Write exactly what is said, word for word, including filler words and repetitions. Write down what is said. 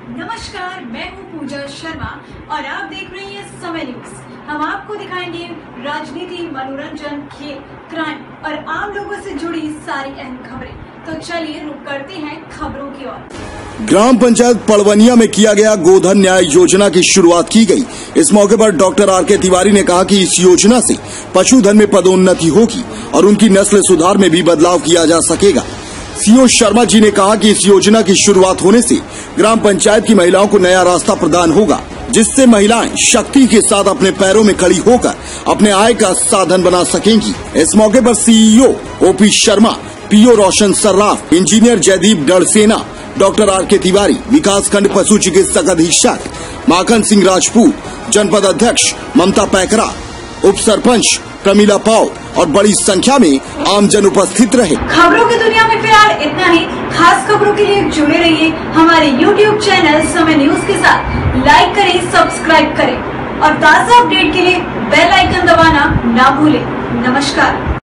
नमस्कार, मैं हूँ पूजा शर्मा और आप देख रहे हैं समय न्यूज। हम आपको दिखाएंगे राजनीति, मनोरंजन, खेल, क्राइम और आम लोगों से जुड़ी सारी अहम खबरें। तो चलिए रुक करते हैं खबरों की ओर। ग्राम पंचायत पड़वनिया में किया गया गोधन न्याय योजना की शुरुआत की गई। इस मौके पर डॉक्टर आर के तिवारी ने कहा कि इस योजना से पशुधन में पदोन्नति होगी और उनकी नस्ल सुधार में भी बदलाव किया जा सकेगा। सीओ शर्मा जी ने कहा कि इस योजना की शुरुआत होने से ग्राम पंचायत की महिलाओं को नया रास्ता प्रदान होगा, जिससे महिलाएं शक्ति के साथ अपने पैरों में खड़ी होकर अपने आय का साधन बना सकेंगी। इस मौके पर CEO OP Sharma, PO Roshan Sarraf, engineer Jaideep Dadsena, doctor R K Tiwari, विकास खंड पशु चिकित्सक अधीक्षक माखन सिंह राजपूत, जनपद अध्यक्ष ममता पैकरा, उप सरपंच प्रमीला पाव और बड़ी संख्या में आमजन उपस्थित रहे। खबरों की दुनिया में फिलहाल इतना ही। खास खबरों के लिए जुड़े रहिए हमारे यूट्यूब चैनल समय न्यूज के साथ। लाइक करें, सब्सक्राइब करें और ताज़ा अपडेट के लिए बेल आइकन दबाना ना भूलें। नमस्कार।